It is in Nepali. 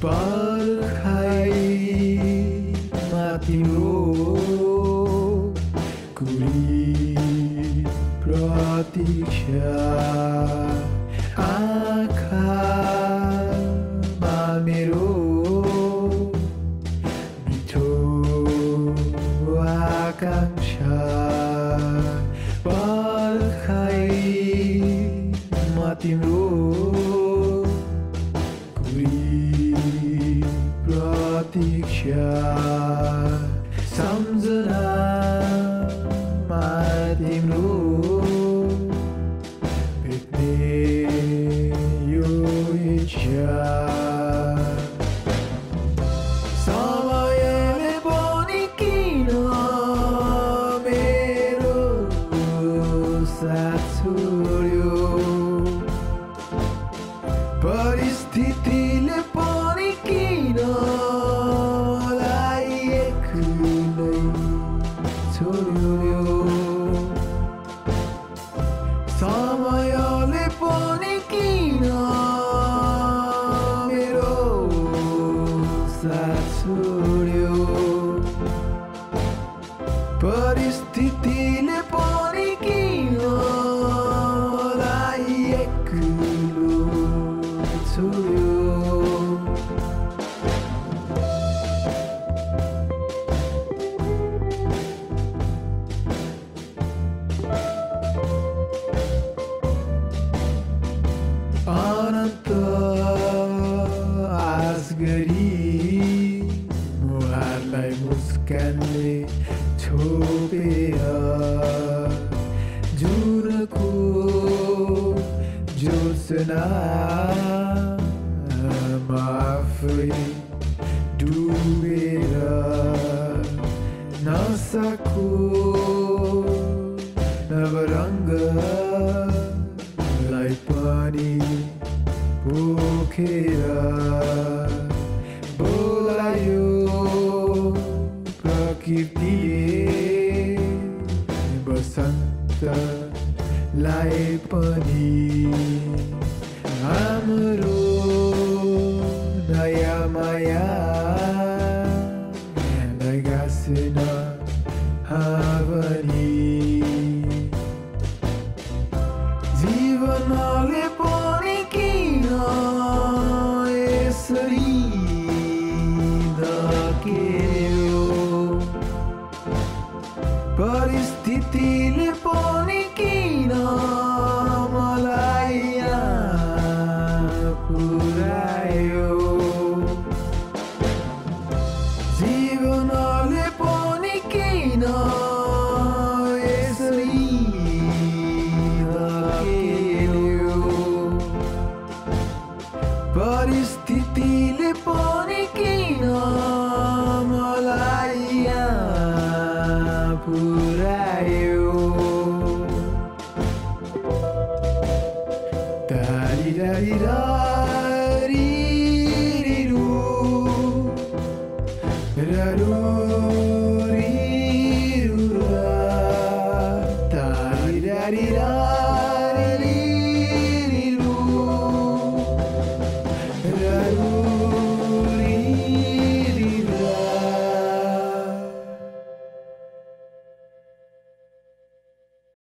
पर्खाइमा तिम्रो कुरी प्रतीक्षा आँखामा मेरो मिठो आकांक्षा पर्खाइमा तिम्रो प्रतीक्षा सम्झनामा तिम्रो भेट्ने यो इच्छा समयले पनि किन मेरो साथ छोड्यो परिस्थितिले पनि किन मलाई एक्लै छोड्यो समयले पनि किन मेरो साथ छोड्यो परिस्थितिले पनि किन मलाई एक्लो छोड्यो अनन्त आस गरी मुहारलाई मुस्कानले छोपेर जुनको ज्योत्सनामा आफै डुबेर नसाको नवरङ्गलाई पनि पोखेर बोलायो प्रकृतिले बसन्तलाई पनि हाम्रो नयाँ मायालाई गाँस्न हावनी जीवनले पनि किन यसरी धकेल्यो परिस्थितिले पनि किन मलाई यहाँ पुर्यायो जीवनले पनि किन यसरी धकेल्यो परिस्थितिले पनि किन मलाई यहाँ पुर्यायो दारिरारिरारिरु रारुरिरुरा दारिरारिरारिरु रारु